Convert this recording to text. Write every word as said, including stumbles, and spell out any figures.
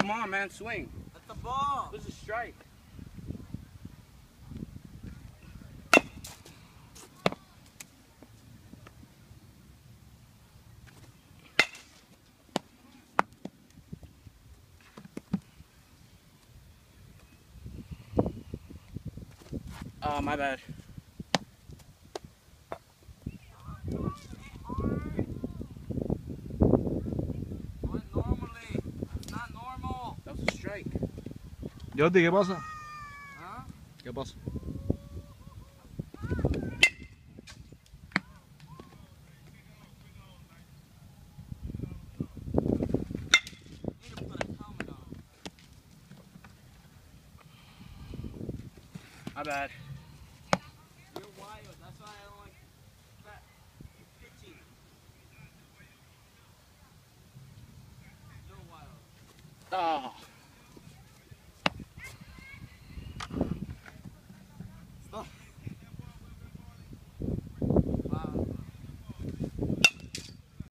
Come on, man, swing. That's the ball. This is a strike. Oh, my bad. Normally, it's not normal. That was a strike. Jordi, ¿qué pasa? ¿Ah? ¿Qué pasa? Need to put a helmet on. My bad. You're wild. That's why I don't like that pitching. You're wild. Oh.